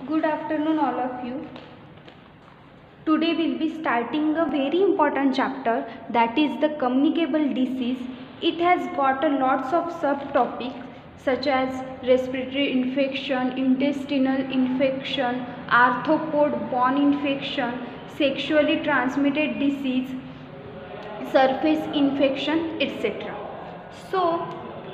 Good afternoon, all of you. Today we'll be starting a very important chapter, that is the communicable disease. It has got a lots of subtopics such as respiratory infection, intestinal infection, arthropod-borne infection, sexually transmitted disease, surface infection, etc. So,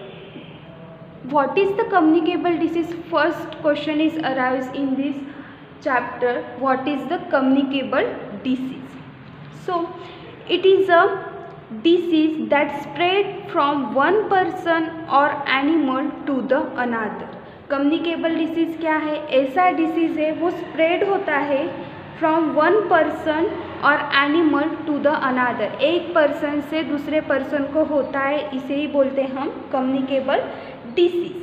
what is the communicable disease? First question is arise in this chapter. What is the communicable disease? So it is a disease that spread from one person or animal to the another. Communicable disease क्या है? ऐसा disease है वो spread होता है from one person और animal to the another, एक person से दूसरे पर्सन को होता है, इसे ही बोलते हैं हम communicable disease.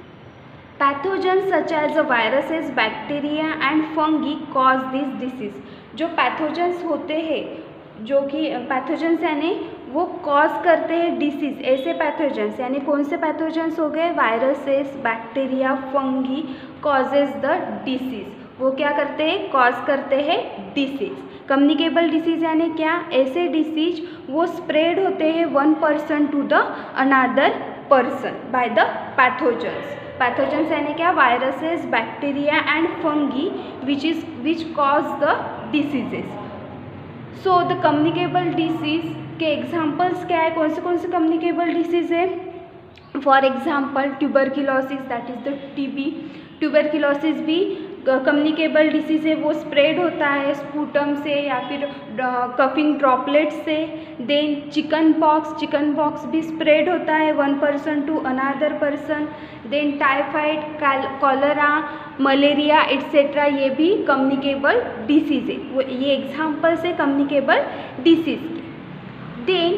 Pathogen such as a viruses, bacteria and fungi cause this disease. जो पैथोजन्स होते हैं, जो कि पैथोजन्स यानी वो कॉज करते हैं डिसीज, ऐसे पैथोजन्स यानी कौन से पैथोजन्स हो गए? Viruses, bacteria, fungi causes the disease. वो क्या करते हैं? कॉज करते हैं डिसीज. कम्युनिकेबल डिसीज यानी क्या? ऐसे डिसीज वो स्प्रेड होते हैं one person to the another person by the pathogens. Pathogens यानी क्या? Viruses, bacteria and fungi which cause the diseases. So the communicable disease के एग्जाम्पल्स क्या है? कौन से कम्युनिकेबल डिसीज है? For example tuberculosis, that is the TB. Tuberculosis भी communicable disease है, वो स्प्रेड होता है स्पूटम से या फिर कफिंग ड्रॉपलेट से. देन चिकन पॉक्स भी स्प्रेड होता है one person to another person. Then typhoid, cholera, malaria etcetera, ये भी कम्युनिकेबल डिसीज़ है. वो ये एग्जाम्पल्स है कम्युनिकेबल डिसीज़ के. Then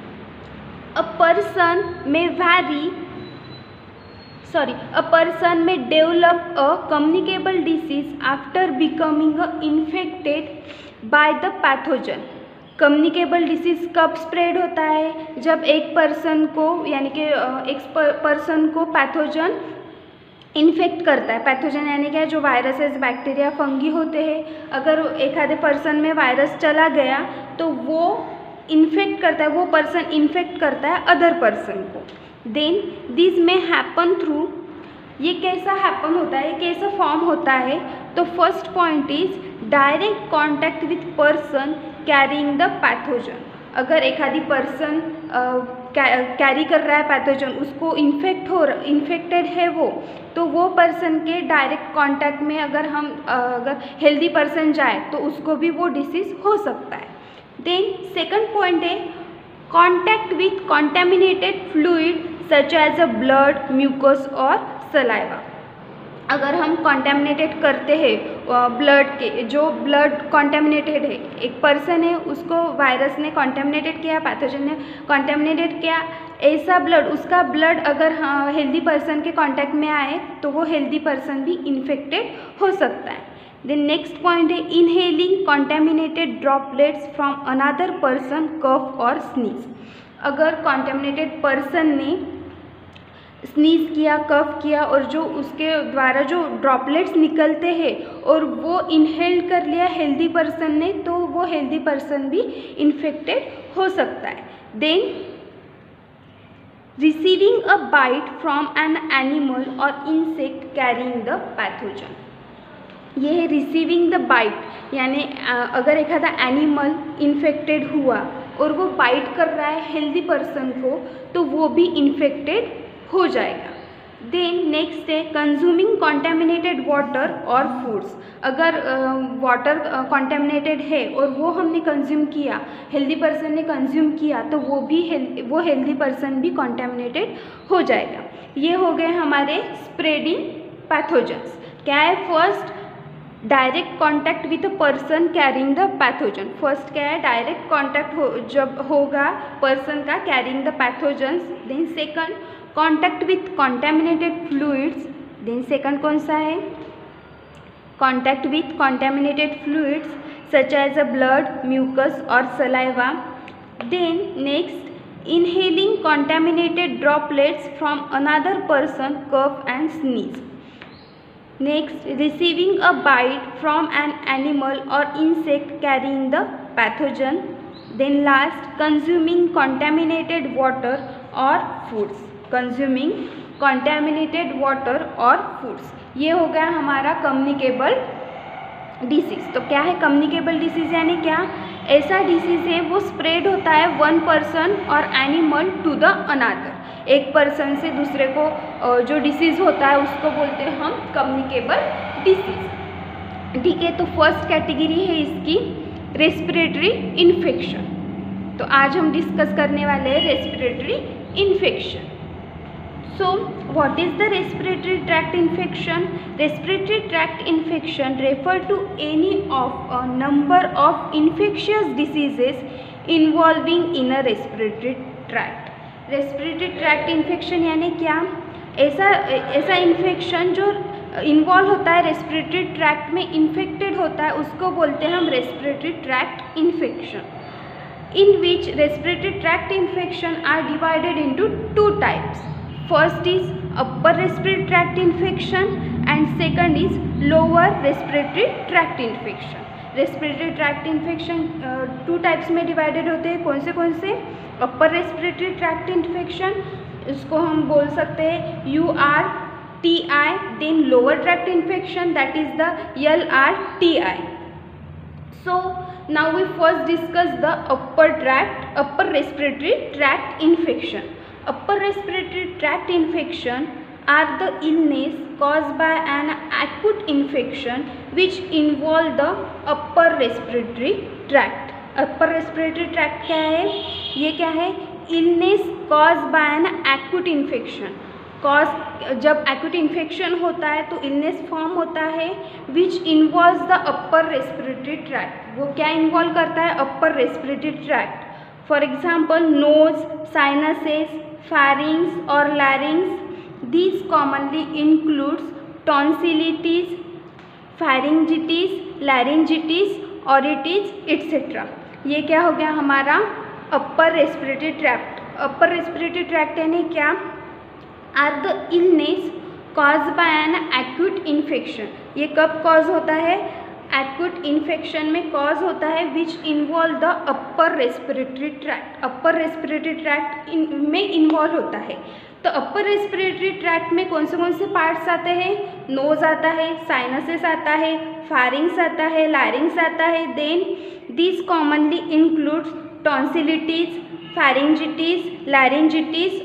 a person may develop a communicable disease after becoming infected by the pathogen. Communicable disease कब spread होता है? जब एक पर्सन को यानी कि एक पर्सन को पैथोजन इन्फेक्ट करता है. पैथोजन यानी क्या? जो वायरसेस, बैक्टीरिया, फंगी होते हैं. अगर एक आधे पर्सन में वायरस चला गया तो वो इन्फेक्ट करता है, वो पर्सन इन्फेक्ट करता है अदर पर्सन को. देन दिस में हैपन थ्रू, ये कैसा हैपन होता है, कैसा फॉर्म होता है? तो first point is direct contact with person carrying the pathogen. अगर एक आधी पर्सन कैरी कर रहा है पैथोजन, उसको इन्फेक्टेड है वो, तो वो पर्सन के डायरेक्ट कांटेक्ट में अगर हेल्दी पर्सन जाए तो उसको भी वो डिसीज़ हो सकता है. देन सेकंड पॉइंट है contact with contaminated fluid such as a blood, mucus और सलाइवा. अगर हम कॉन्टेमिनेटेड करते हैं ब्लड के, जो ब्लड कॉन्टेमिनेटेड है, एक पर्सन है उसको वायरस ने कॉन्टेमिनेटेड किया, पैथोजन ने कॉन्टेमिनेटेड किया, ऐसा ब्लड, उसका ब्लड अगर हेल्दी पर्सन के कांटेक्ट में आए तो वो हेल्दी पर्सन भी इन्फेक्टेड हो सकता है. देन नेक्स्ट पॉइंट है inhaling contaminated droplets from another person, cough और स्नीज. अगर कॉन्टेमिनेटेड पर्सन ने स्नीज किया, कफ किया और जो उसके द्वारा जो ड्रॉपलेट्स निकलते हैं और वो इनहेल कर लिया हेल्दी पर्सन ने, तो वो हेल्दी पर्सन भी इन्फेक्टेड हो सकता है. Then receiving a bite from an animal और इंसेक्ट कैरिंग द पैथोजन. ये है रिसीविंग द बाइट, यानी अगर एक आधा एनिमल इन्फेक्टेड हुआ और वो बाइट कर रहा है हेल्दी पर्सन को, तो वो भी इन्फेक्टेड हो जाएगा. देन नेक्स्ट है कंज्यूमिंग कॉन्टेमिनेटेड वाटर और फूड्स. अगर वाटर कॉन्टेमिनेटेड है और वो हमने कंज्यूम किया, हेल्दी पर्सन ने कंज्यूम किया, तो वो हेल्दी पर्सन भी कॉन्टेमिनेटेड हो जाएगा. ये हो गए हमारे स्प्रेडिंग पैथोजन्स. क्या है? First direct contact with a person carrying the pathogen. First क्या है? डायरेक्ट कॉन्टैक्ट जब होगा पर्सन का carrying the pathogens. Then second contact with contaminated fluids. Then second कौन सा है? Contact with contaminated fluids such as a blood, mucus और saliva. Then next inhaling contaminated droplets from another person, cough and sneeze. Next receiving a bite from an animal और insect carrying the pathogen. Then last consuming contaminated water और foods. Consuming contaminated water और foods, ये हो गया हमारा communicable disease. तो क्या है कम्युनिकेबल डिसीज़? यानी क्या? ऐसा डिसीज़ है वो स्प्रेड होता है वन पर्सन और एनिमल टू द अनादर. एक पर्सन से दूसरे को जो डिसीज़ होता है उसको बोलते हैं हम कम्युनिकेबल डिसीज़. ठीक है, तो फर्स्ट कैटेगरी है इसकी रेस्पिरेटरी इन्फेक्शन. तो आज हम डिस्कस करने वाले हैं respiratory infection. So, what is the respiratory tract infection? Respiratory tract infection refer to any of a number of infectious diseases involving in a respiratory tract. Respiratory tract infection यानी क्या? ऐसा infection जो involve होता है respiratory tract में, infected होता है, उसको बोलते हैं हम respiratory tract infection. In which respiratory tract infection are divided into two types. First is upper respiratory tract infection and second is lower respiratory tract infection. Respiratory tract infection two types में divided होते हैं. कौन से? upper respiratory tract infection, इसको हम बोल सकते हैं URTI. then lower tract infection, that is the LRTI. So now we first discuss the upper respiratory tract infection. Upper respiratory tract infection are the illness caused by an acute infection which involve the upper respiratory tract. Upper respiratory tract क्या है? ये क्या है? illness caused by an acute infection. जब acute infection होता है तो illness form होता है which involves the upper respiratory tract. वो क्या इन्वॉल्व करता है? Upper respiratory tract. For example nose, sinuses, pharynx or larynx. These commonly includes tonsillitis, pharyngitis, laryngitis, otitis, etc. ये क्या हो गया हमारा upper respiratory tract. Upper respiratory tract यानी क्या? Are the illness cause by an acute infection. ये कब cause होता है? एक्यूट इन्फेक्शन में कॉज होता है which involve the upper respiratory tract. Upper respiratory tract में इन्वॉल्व होता है. तो अपर रेस्पिरेटरी ट्रैक्ट में कौन से पार्ट्स आते हैं? नोज आता है, साइनसेस आता है, फारिंग्स आता है, लारिंग्स आता है. Then this commonly includes tonsillitis, pharyngitis, laryngitis,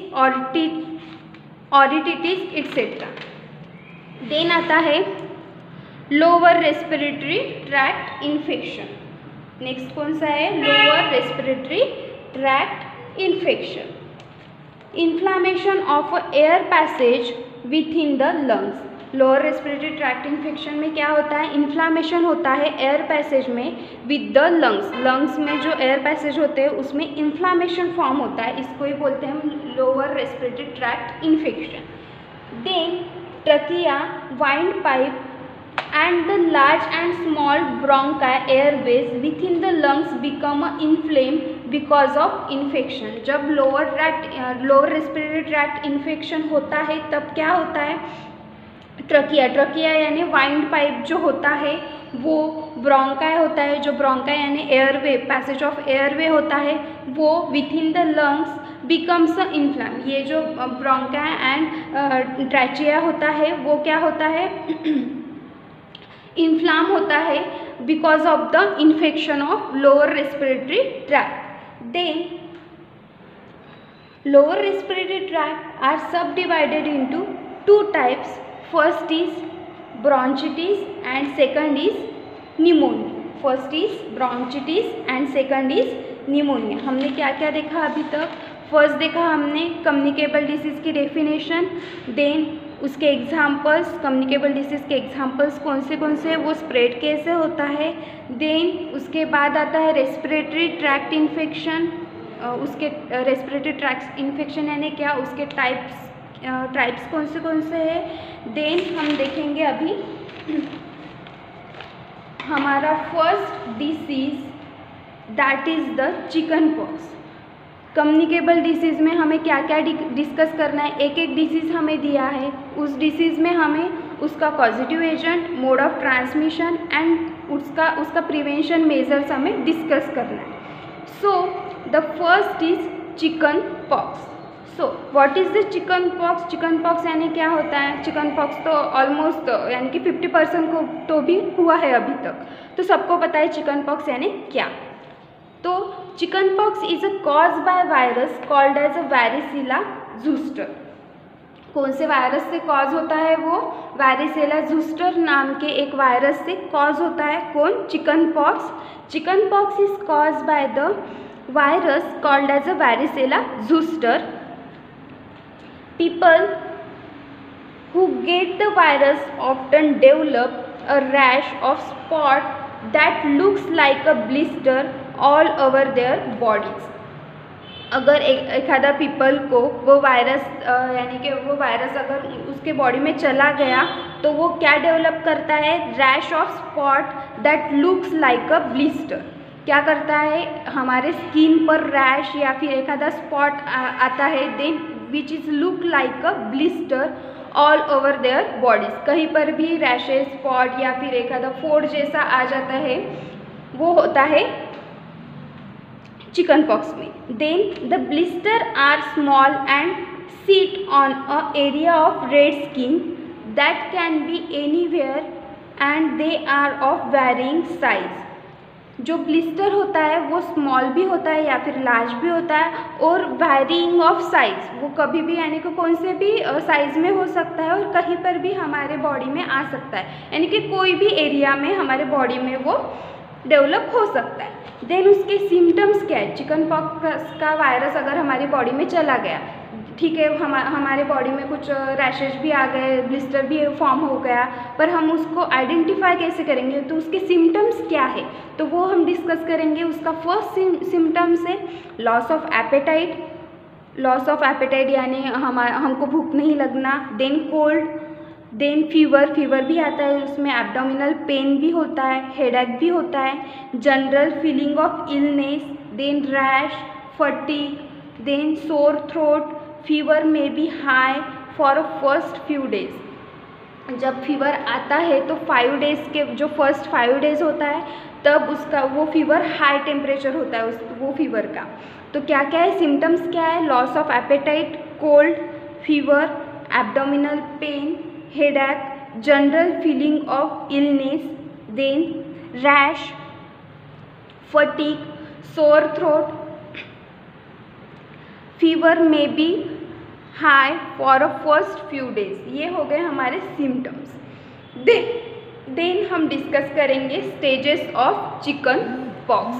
otitis etcetera. Then आता है lower respiratory tract infection. Next कौन सा है? Lower respiratory tract infection. Inflammation of air passage with in the lungs. Lower respiratory tract infection में क्या होता है? Inflammation होता है एयर पैसेज में विद द लंग्स. लंग्स में जो एयर पैसेज होते हैं उसमें इन्फ्लामेशन फॉर्म होता है, इसको ही बोलते हैं हम lower respiratory tract infection. Then trachea, windpipe and the large and small bronchi airways within the lungs become inflamed because of infection. जब लोअर रेस्पिरेटरी ट्रैक्ट इन्फेक्शन होता है तब क्या होता है? ट्रकिया यानी वाइंड पाइप जो होता है वो ब्रोंकाई होता है, जो ब्रोंकाई यानी एयरवे, पैसेज ऑफ एयरवे होता है वो with in the lungs becomes inflamed. ये जो ब्रोंकाई एंड ट्रैचिया होता है वो क्या होता है? इन्फ्लाम होता है because of the infection of lower respiratory tract. Then lower respiratory tract are subdivided into two types. First is bronchitis and second is pneumonia. First is bronchitis and second is pneumonia. हमने क्या क्या देखा अभी तक? First देखा हमने communicable disease की definition. Then उसके एग्जाम्पल्स, कम्युनिकेबल डिसीज़ के एग्जाम्पल्स कौन से वो स्प्रेड कैसे होता है. देन उसके बाद आता है रेस्पिरेटरी ट्रैक्ट इन्फेक्शन. उसके रेस्पिरेटरी ट्रैक्ट इन्फेक्शन यानी क्या, उसके टाइप्स कौन से है. देन हम देखेंगे अभी हमारा first disease that is the chicken pox. Communicable disease में हमें क्या क्या डिस्कस करना है, एक एक डिसीज़ हमें दिया है, उस डिसीज़ में हमें उसका causative agent, mode of transmission and उसका प्रिवेंशन मेजर्स हमें डिस्कस करना है. So the first is chicken pox. So what is the chicken pox? Chicken pox यानी क्या होता है? चिकन पॉक्स तो ऑलमोस्ट यानी कि 50% को तो भी हुआ है अभी तक, तो सबको पता है चिकन पॉक्स यानी क्या. तो chicken pox is a cause by virus called as a varicella zoster. कौन से वायरस से कॉज होता है? वो वैरिसेला ज़ूस्टर नाम के एक वायरस से कॉज होता है. कौन? Chicken pox. Chicken pox is cause by the virus called as a varicella zoster. People who get the virus often develop a rash of spot that looks like a blister all over their bodies. अगर एखादा people को वो virus यानी कि वो virus अगर उसके body में चला गया तो वो क्या डेवलप करता है? Rash of spot that looks like a blister. क्या करता है? हमारे स्किन पर रैश या फिर एखादा स्पॉट आता है then which is look like a blister all over their bodies. कहीं पर भी रैशेज, स्पॉट या फिर एखादा फोड़ जैसा आ जाता है, वो होता है चिकन पॉक्स में. Then the blister are small and sit on a area of red skin that can be anywhere and they are of varying size. जो ब्लिस्टर होता है वो स्मॉल भी होता है या फिर लार्ज भी होता है और वेरिंग ऑफ साइज, वो कभी भी यानी कि कौन से भी साइज़ में हो सकता है और कहीं पर भी हमारे बॉडी में आ सकता है, यानी कि कोई भी एरिया में हमारे बॉडी में वो डेवलप हो सकता है. देन उसके सिम्टम्स क्या है? चिकन पॉक्स का वायरस अगर हमारी बॉडी में चला गया, ठीक है, हमारे बॉडी में कुछ रैशेज भी आ गए, ब्लिस्टर भी फॉर्म हो गया, पर हम उसको आइडेंटिफाई कैसे करेंगे? तो उसके सिम्टम्स क्या है तो वो हम डिस्कस करेंगे. उसका फर्स्ट सिम्टम्स है loss of appetite. Loss of appetite यानी हमको भूख नहीं लगना. Then cold, then fever. Fever भी आता है उसमें. एब्डोमिनल पेन भी होता है, हेडेक भी होता है. General feeling of illness. Then rash, fatigue, then sore throat. Fever में be high for first few days. जब फीवर आता है तो 5 डेज़ के जो फर्स्ट 5 डेज़ होता है तब उसका वो फीवर हाई टेम्परेचर होता है वो फीवर का. तो क्या क्या है सिम्टम्स? क्या है? Loss of appetite, cold, fever, abdominal pain, headache, general feeling of illness, then rash, fatigue, sore throat. Fever में be high for a first few days. ये हो गए हमारे सिम्टम्स. देन हम डिस्कस करेंगे स्टेजेस ऑफ चिकन पॉक्स.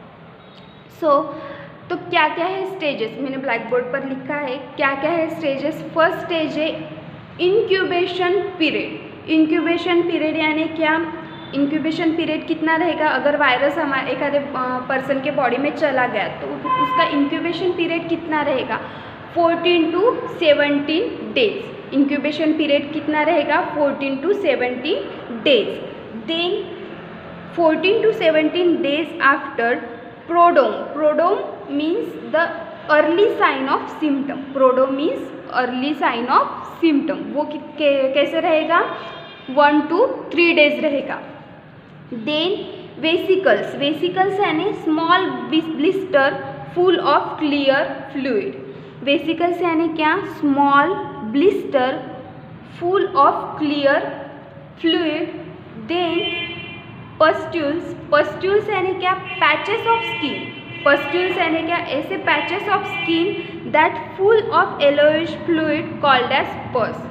तो क्या क्या है स्टेजेस? मैंने ब्लैक बोर्ड पर लिखा है क्या क्या है स्टेजेस. फर्स्ट स्टेज है इंक्यूबेशन पीरियड. इंक्यूबेशन पीरियड यानी क्या? इंक्यूबेशन पीरियड कितना रहेगा? अगर वायरस हमारे एक आधे पर्सन के बॉडी में चला गया तो उसका इंक्यूबेशन पीरियड कितना रहेगा? 14 to 17 डेज. इंक्यूबेशन पीरियड कितना रहेगा? 14 to 17 days. Then 14 to 17 days after prodrome. Prodrome means the early sign of symptom. Prodrome means early sign of symptom. वो कैसे रहेगा? 1 to 3 डेज रहेगा. Then vesicles. वेसिकल्स यानी small blister full of clear fluid. Vesicles यानी क्या? Small blister full of clear fluid. Then pustules. Pustules यानी क्या? Patches of skin. Pustules यानी क्या? ऐसे patches of skin that full of yellowish fluid called as pus.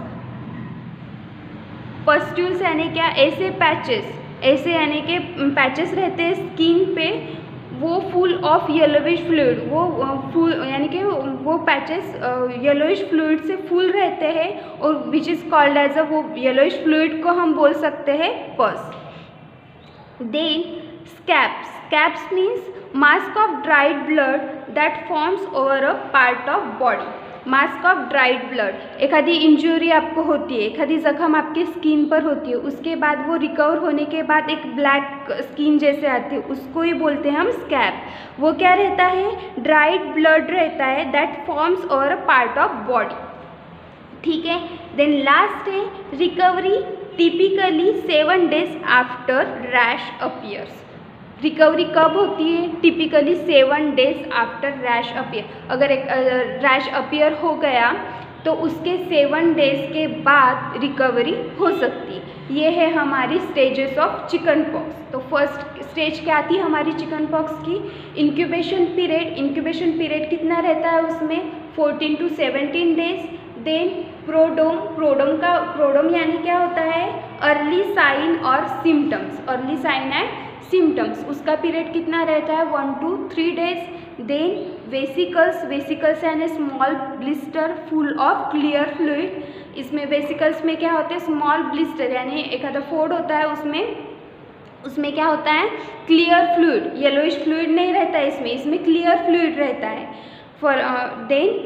Pustules यानी क्या? ऐसे पैचेस, ऐसे यानी कि पैचेस रहते हैं स्किन पे, वो फुल ऑफ येलोइश फ्लूइड, वो फुल यानी कि वो पैचेस येलोइश फ्लूइड से फुल रहते हैं और which is called as a, वो येलोइश फ्लूइड को हम बोल सकते हैं pus. Then scabs. Scabs means mask of dried blood that forms over a part of body. Mask of dried blood. एखादी इंजुरी आपको होती है, एखादी जख्म आपके स्किन पर होती है, उसके बाद वो रिकवर होने के बाद एक ब्लैक स्किन जैसे आती है, उसको ही बोलते हैं हम स्कैब. वो क्या रहता है? ड्राइड ब्लड रहता है that forms over a part of body. ठीक है. देन लास्ट है recovery typically 7 days after rash appears. Recovery कब होती है? Typically 7 days after rash appear. अगर एक रैश अपीयर हो गया तो उसके 7 days के बाद रिकवरी हो सकती है। ये है हमारी स्टेजेस ऑफ चिकन पॉक्स। तो फर्स्ट स्टेज क्या थी हमारी चिकन पॉक्स की? Incubation period. इंक्यूबेशन पीरियड कितना रहता है उसमें? 14 to 17 days। देन प्रोडोम यानी क्या होता है? अर्ली साइन और symptoms. Early sign and symptoms, उसका पीरियड कितना रहता है? 1 to 3 days। देन वेसिकल्स यानी small blister full of clear fluid. इसमें वेसिकल्स में क्या होते हैं? स्मॉल ब्लिस्टर यानी एक आधा फोड होता है, उसमें क्या होता है? क्लियर फ्लूइड, येलोइश फ्लूइड नहीं रहता है इसमें क्लियर फ्लूइड रहता है। फॉर देन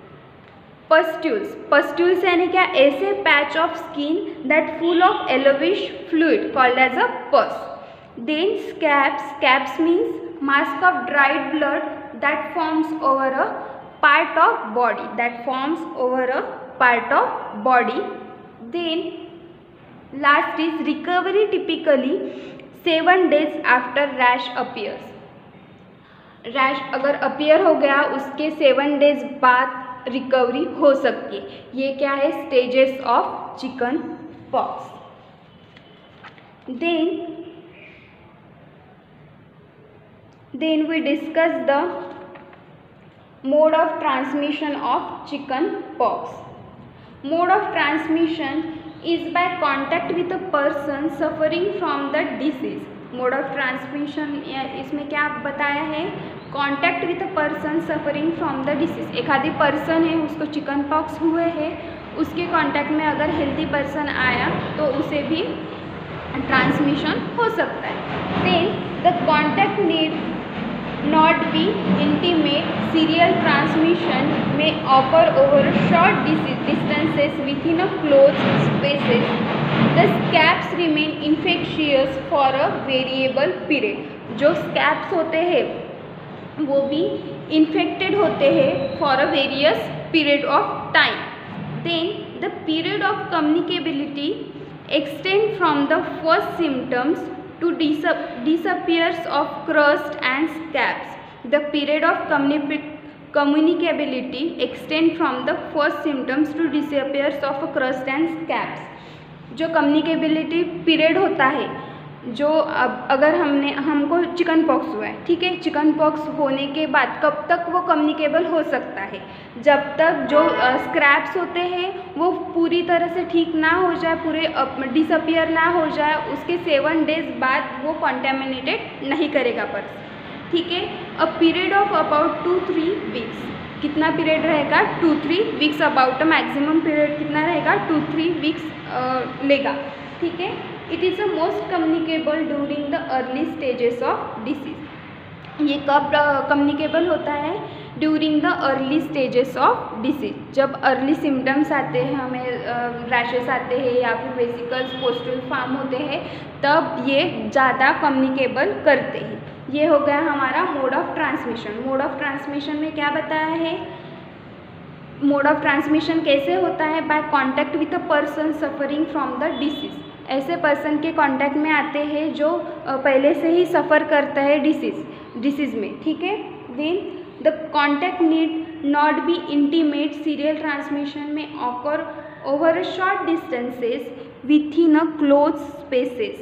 पस्ट्यूल्स यानी क्या? ऐसे patch of skin that full of yellowish fluid called as a pus. Then scabs means mask of dried blood that forms over a part of body. Then last is recovery, typically 7 days after rash appears. Rash अगर appear हो गया उसके 7 days बाद recovery हो सकती है। ये क्या है? Stages of chicken pox. Then we discuss the mode of transmission of chicken pox. Mode of transmission is by contact with a person suffering from the disease. Mode of transmission इसमें क्या बताया है? Contact with a person suffering from the disease. एक आधी person है उसको chicken pox हुए है, उसके कॉन्टैक्ट में अगर हेल्दी पर्सन आया तो उसे भी ट्रांसमिशन हो सकता है। Then the contact need not be intimate. Serial transmission may occur over short distances within a closed spaces. The scabs remain infectious for a variable period. जो scabs होते हैं वो भी infected होते हैं for a various period of time. Then the period of communicability extend from the first symptoms to disappearance of crust and scabs. The period of communicability extend from the first symptoms to disappearance of crust and scabs. जो communicability period होता है, जो अगर हमको chicken pox हुआ है, ठीक है, चिकन पॉक्स होने के बाद कब तक वो कम्युनिकेबल हो सकता है? जब तक जो स्क्रैप्स होते हैं वो पूरी तरह से ठीक ना हो जाए, पूरे डिसअपियर ना हो जाए, उसके 7 days बाद वो कॉन्टेमिनेटेड नहीं करेगा पर्सन, ठीक है। A period of about 2-3 weeks. कितना पीरियड रहेगा? 2-3 वीक्स। अबाउट अ पीरियड कितना रहेगा? 2-3 वीक्स लेगा, ठीक है। It is a most communicable during the early stages of disease. ये कब कम्युनिकेबल होता है? During the early stages of disease. जब अर्ली सिम्टम्स आते हैं, हमें रैशेस आते हैं या फिर वेसिकल्स पोस्टुल फॉर्म होते हैं, तब ये ज़्यादा कम्युनिकेबल करते हैं। ये हो गया हमारा mode of transmission. Mode of transmission में क्या बताया है? मोड ऑफ ट्रांसमिशन कैसे होता है? By contact with a person suffering from the disease. ऐसे पर्सन के कांटेक्ट में आते हैं जो पहले से ही सफ़र करता है डिसीज़ में, ठीक है। Then the contact need not be intimate. Serial transmission में occur over a short distances within a close spaces.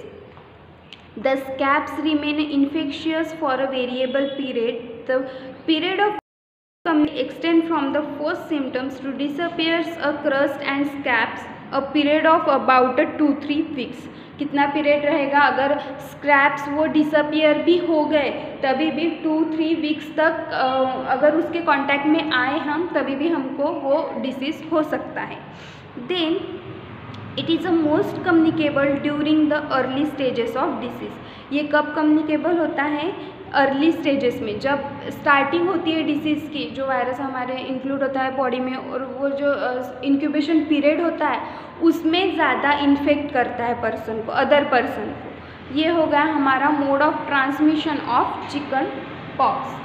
The scabs remain infectious for a variable period. The period of extend from the first symptoms to disappears a crust and scabs. A period of about 2-3 weeks. कितना period रहेगा? अगर scraps वो disappear भी हो गए तभी भी 2-3 weeks तक अगर उसके कांटेक्ट में आए हम तभी भी हमको वो डिसीज़ हो सकता है। Then it is a most communicable during the early stages of disease. ये कब कम्युनिकेबल होता है? अर्ली स्टेजेस में, जब स्टार्टिंग होती है डिसीज़ की, जो वायरस हमारे इंक्लूड होता है बॉडी में, और वो जो इंक्यूबेशन पीरियड होता है उसमें ज़्यादा इन्फेक्ट करता है पर्सन को, अदर पर्सन को। ये हो गया हमारा mode of transmission of chicken pox.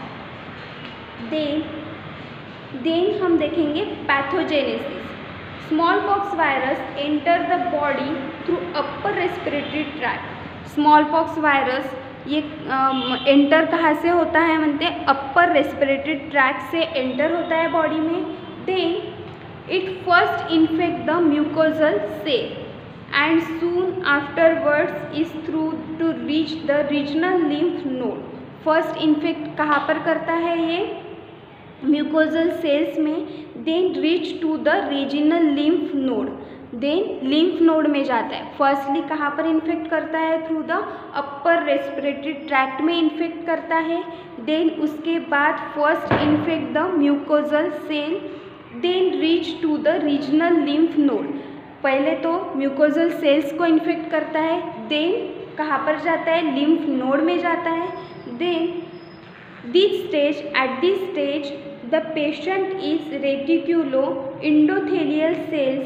Then हम देखेंगे pathogenesis. Smallpox virus enter the body through upper respiratory tract. Smallpox virus ये एंटर कहाँ से होता है, म्हणते अपर रेस्पिरेटरी ट्रैक्ट से एंटर होता है बॉडी में। Then it first infect the mucosal cell and soon afterwards is through to reach the regional lymph node। First infect कहाँ पर करता है ये, म्यूकोजल सेल्स में। Then reach to the regional lymph node, then lymph node में जाता है। Firstly कहाँ पर इन्फेक्ट करता है, through the upper respiratory tract में इन्फेक्ट करता है। देन उसके बाद first infect the mucosal cell, then reach to the regional lymph node. पहले तो म्यूकोजल सेल्स को इन्फेक्ट करता है, देन कहाँ पर जाता है, लिम्फ नोड में जाता है। Then at this stage the patient is reticulo endothelial cells,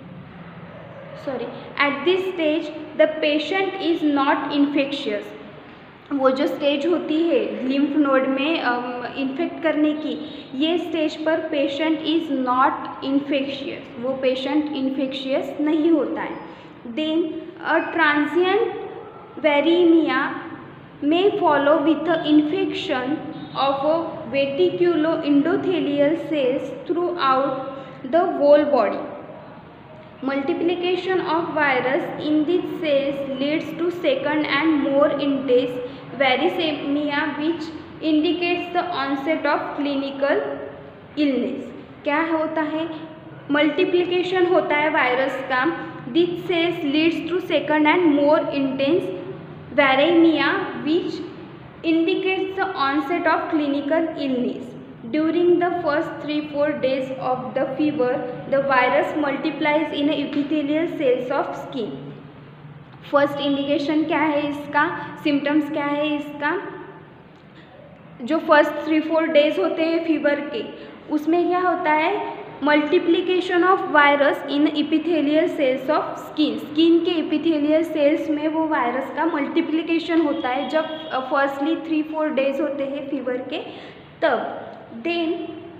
at this stage the patient is not infectious। वो जो स्टेज होती है लिम्फ नोड में इन्फेक्ट करने की, ये स्टेज पर पेशेंट इज़ नॉट इन्फेक्शियस, वो पेशेंट इन्फेक्शियस नहीं होता है। देन अ ट्रांजिएंट वेरीमिया में follow with a infection of a reticulo endothelial cells throughout the whole body. Multiplication of virus in these cells leads to second and more intense varicemia which indicates the onset of clinical illness। क्या होता है, multiplication होता है virus का, this cells leads to second and more intense viremia which indicates the onset of clinical illness। During the first 3-4 days of the fever, the virus multiplies in epithelial cells of skin। First indication क्या है इसका, symptoms क्या है इसका, जो first 3-4 days होते हैं fever के, उसमें क्या होता है, multiplication of virus in epithelial cells of skin. Skin के इपिथेलियल सेल्स में वो वायरस का मल्टीप्लिकेशन होता है जब फर्स्टली 3-4 डेज होते हैं फीवर के, तब। Then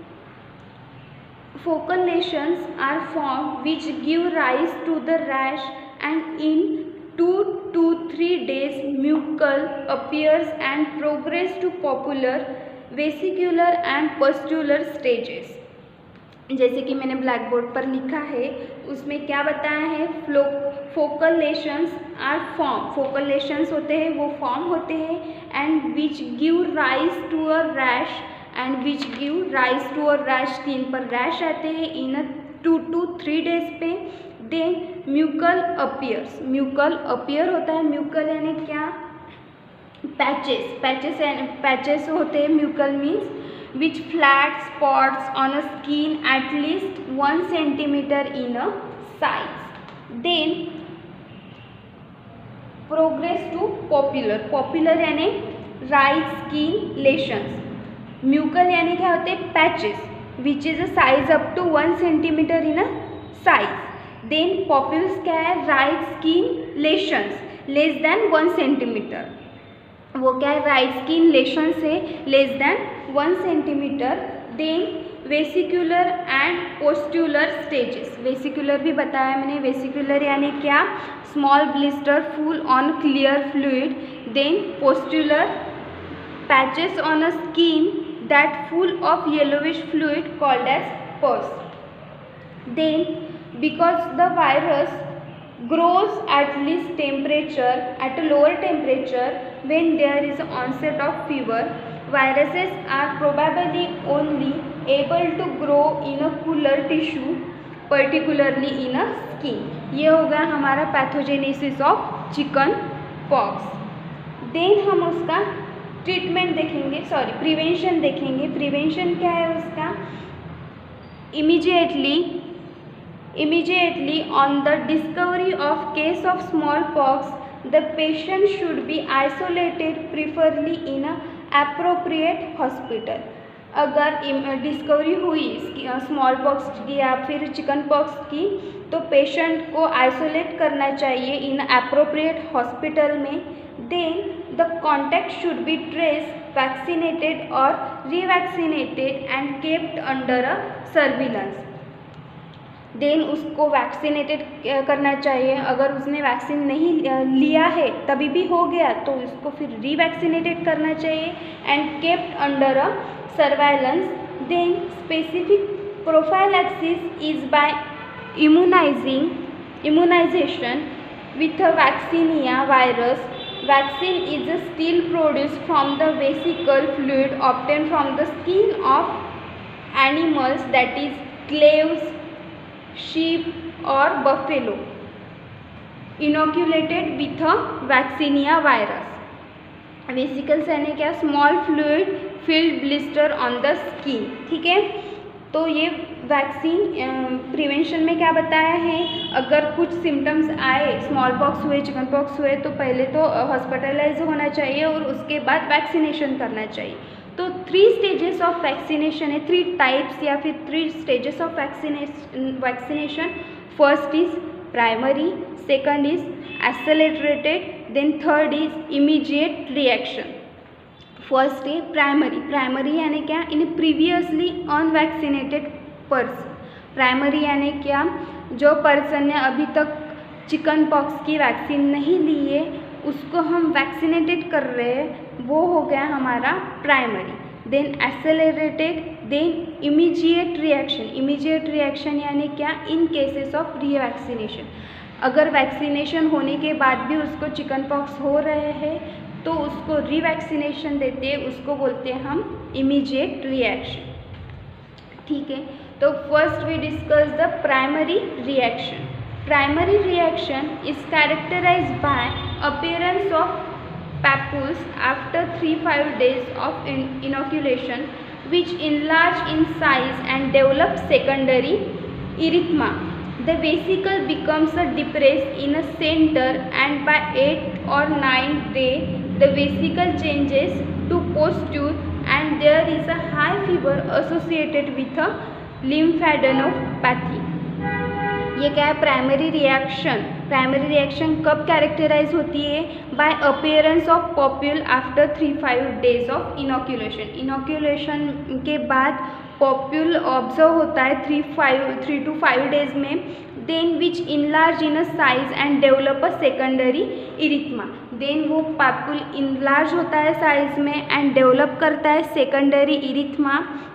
focal lesions are formed which give rise to the rash, and in 2 to 3 days mucus appears and progress to popular, vesicular and pustular stages। जैसे कि मैंने ब्लैक बोर्ड पर लिखा है, उसमें क्या बताया है, focal lesions are form, focal lesions होते हैं वो फॉर्म होते हैं, and which give rise to a rash, and which give rise to a rash, skin पर रैश आते हैं इन 2 to 3 डेज पे। Then macule appears, macule appear होता है, म्यूकल यानी क्या, पैचेस, पैचेस होते हैं, macule means which flat spots on a skin at least 1 centimeter in a size। Then progress to papular, papular यानी राइज स्किन लेशंस। म्यूकल यानी क्या होते हैं, patches which is a size up to 1 centimeter in a size. Then papules क्या है, raised skin lesions less than 1 centimeter, वो क्या है, राइट स्किन लेशन से less than 1 centimeter। Then vesicular and pustular stages, vesicular भी बताया मैंने, vesicular यानी क्या, small blister full on clear fluid. Then pustular, patches on a skin that full of yellowish fluid called as pus। Then because the virus grows at least temperature, at a lower temperature, when there is onset of fever, viruses are probably only able to grow in a cooler tissue, particularly in a skin। ये हो गया हमारा pathogenesis of chicken pox. Then हम उसका treatment देखेंगे, prevention देखेंगे। Prevention क्या है उसका, immediately on the discovery of case of smallpox, the patient should be isolated, preferably in a appropriate hospital। अगर डिस्कवरी हुई स्मॉल पॉक्स की या फिर चिकन पॉक्स की, तो पेशेंट को आइसोलेट करना चाहिए इन अप्रोप्रिएट हॉस्पिटल में। Then the contact should be trace, vaccinated और revaccinated and kept under a surveillance. Then उसको वैक्सीनेटेड करना चाहिए। अगर उसने वैक्सीन नहीं लिया है तभी भी हो गया तो उसको फिर रीवैक्सीनेटेड करना चाहिए and kept under a surveillance. Then specific prophylaxis is by immunization with a vaccinia virus. Vaccine is still produced from the vesicle fluid obtained from the skin of animals, that is slaves, sheep or buffalo, inoculated with a vaccinia virus. Vesicles यानी क्या, small fluid filled blister on the skin. ठीक है, तो ये vaccine prevention में क्या बताया है, अगर कुछ सिम्टम्स आए, स्मॉल पॉक्स हुए, चिकन पॉक्स हुए, तो पहले तो हॉस्पिटलाइज होना चाहिए और उसके बाद वैक्सीनेशन करना चाहिए। तो 3 स्टेजेस ऑफ वैक्सीनेशन है, 3 टाइप्स या फिर 3 stages of vaccination. First is primary, second is accelerated, then third is immediate reaction. First है प्राइमरी। प्राइमरी यानी क्या, in previously unvaccinated person. Primary यानी क्या, जो पर्सन ने अभी तक चिकन पॉक्स की वैक्सीन नहीं ली है उसको हम वैक्सीनेटेड कर रहे हैं, वो हो गया हमारा primary. Then accelerated, then immediate reaction. Immediate reaction यानी क्या, इन केसेस ऑफ रीवैक्सीनेशन। अगर वैक्सीनेशन होने के बाद भी उसको चिकन पॉक्स हो रहे हैं तो उसको रीवैक्सीनेशन देते हैं, उसको बोलते हैं हम इमीडिएट रिएक्शन। ठीक है, तो first we discuss the primary reaction. Primary reaction is characterized by appearance of papules after 3-5 days of inoculation which enlarge in size and develop secondary erythema. The vesicle becomes depressed in a center and by 8th or 9th day the vesicle changes to posture and there is a high fever associated with a lymphadenopathy. ये क्या है, primary reaction. Primary reaction कब characterize होती है, by appearance of papule after 3-5 days of inoculation. Inoculation के बाद papule observe होता है 3 to 5 डेज में, then which enlarge in a size and develop a secondary erythema. Then वो पॉप्यूल इनलार्ज होता है साइज में एंड डेवलप करता है secondary erythema.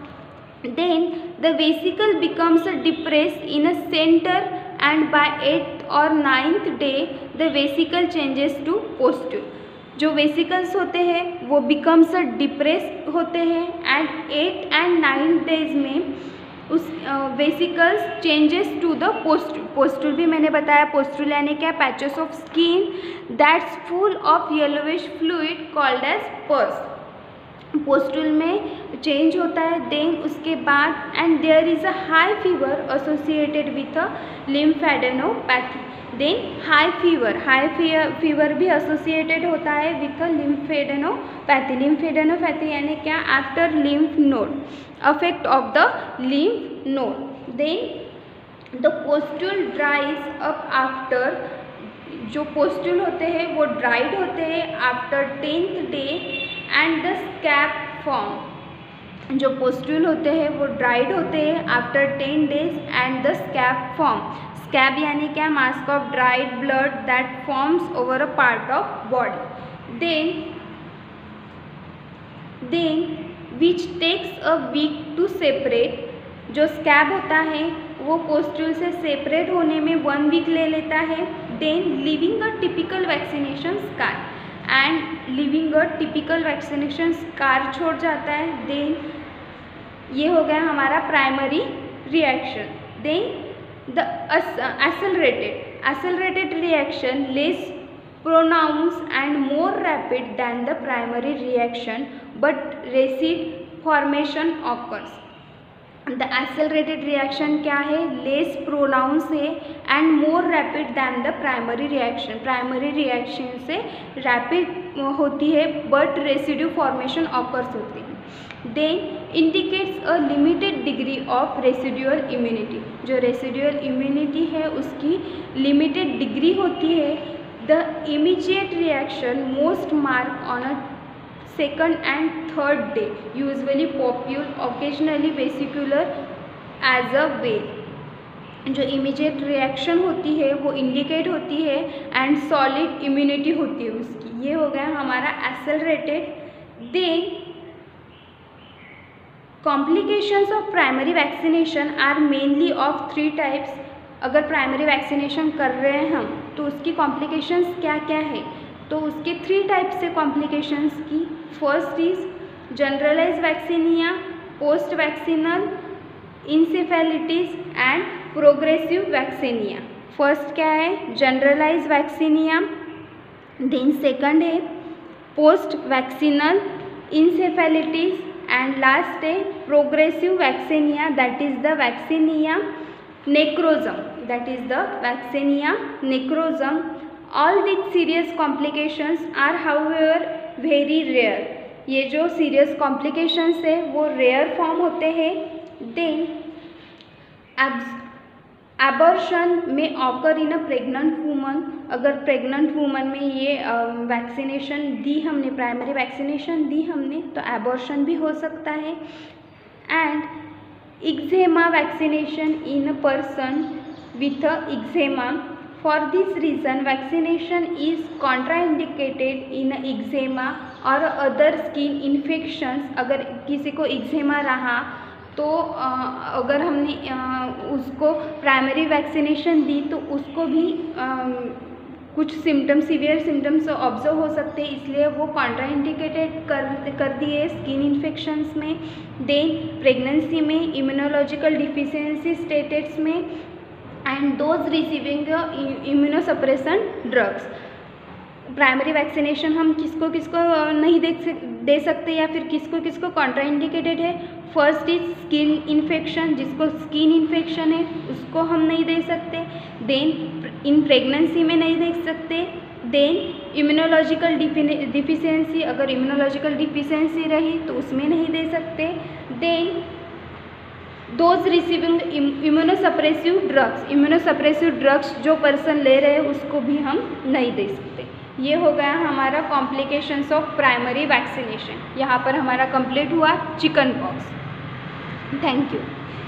Then the vesicle becomes depressed in a center and by 8th or 9th day the vesicle changes to posture. जो vesicles होते हैं वो becomes depressed होते हैं and 8 and 9 days में उस vesicles changes to the pustule. Pustule भी मैंने बताया, पोस्टूल यानी क्या, patches of skin that's full of yellowish fluid called as pus. Pustule में चेंज होता है, देन उसके बाद and there is a high fever associated with a lymphadenopathy. Then high fever भी एसोसिएटेड होता है विथ अ लिम्फेडेनोपैथी। लिम्फेडेनोपैथी यानी क्या, after lymph node, affect of the lymph node. Then the pustule ड्राइज up after, जो pustule होते हैं वो dried होते हैं after 10th day and the scab form. जो पोस्टूल होते हैं वो ड्राइड होते हैं after 10 days and the scab form. Scab यानी क्या, mask of dried blood that forms over a part of body. Then which takes a week to separate. जो scab होता है वो पोस्टूल से सेपरेट होने में 1 वीक ले लेता है। Then living a typical vaccination scar, and living a typical vaccination scar छोड़ जाता है। देन ये हो गया हमारा primary reaction. Then the accelerated reaction less pronounced and more rapid than the primary reaction but resid formation occurs. The accelerated reaction क्या है, less pronounce है and more rapid than the primary reaction. Primary reaction से rapid होती है but residue formation occurs होती है। Then indicates a limited degree of residual immunity. जो residual immunity है उसकी लिमिटेड डिग्री होती है। The immediate reaction most mark on a second and third day, usually popule, occasionally vesicular as a veil. जो immediate reaction होती है वो indicate होती है एंड सॉलिड इम्यूनिटी होती है उसकी। ये हो गया हमारा accelerated. Then complications of primary vaccination are mainly of 3 types. अगर प्राइमरी वैक्सीनेशन कर रहे हैं हम तो उसकी कॉम्प्लिकेशंस क्या क्या है, तो उसके 3 टाइप्स से कॉम्प्लिकेशंस की। First is generalize vaccinia, post vaccinal encephalitis and progressive vaccinia. First क्या है, जनरलाइज वैक्सीनिया। देन सेकंड है post vaccinal encephalitis and last है progressive vaccinia, that is the vaccinia necrosum, that is the vaccinia necrosum. All this serious complications are however very rare. ये जो serious complications है वो rare form होते हैं। Then abortion में occur in a pregnant woman. अगर pregnant woman में ये वैक्सीनेशन दी हमने, प्राइमरी वैक्सीनेशन दी हमने, तो एबॉर्शन भी हो सकता है। And eczema vaccination in a person with a eczema. For this reason vaccination is contraindicated in eczema और अदर स्किन इन्फेक्शंस। अगर किसी को इक्जेमा रहा तो अगर हमने उसको प्राइमरी वैक्सीनेशन दी तो उसको भी कुछ सिम्टम्स, सीवियर सिम्टम्स ऑब्जर्व हो सकते हैं, इसलिए वो कॉन्ट्राइंडिकेटेड कर दिए स्किन इन्फेक्शंस में। देन प्रेगनेंसी में, इम्यूनोलॉजिकल डिफिशियंसी स्टेटस में and those receiving immunosuppression drugs. Primary vaccination हम किसको किसको नहीं दे सकते या फिर किसको किसको कॉन्ट्राइंडिकेटेड है। फर्स्ट इज स्किन इन्फेक्शन, जिसको स्किन इन्फेक्शन है उसको हम नहीं दे सकते। देन इन प्रेगनेंसी में नहीं दे सकते। देन इम्यूनोलॉजिकल डिफिशियंसी, अगर इम्यूनोलॉजिकल डिफिशियंसी रही तो उसमें नहीं दे सकते। Then those receiving immunosuppressive drugs, immunosuppressive drugs जो पर्सन ले रहे हैं उसको भी हम नहीं दे सकते। ये हो गया हमारा कॉम्प्लिकेशंस ऑफ प्राइमरी वैक्सीनेशन। यहाँ पर हमारा कंप्लीट हुआ चिकन पॉक्स। Thank you.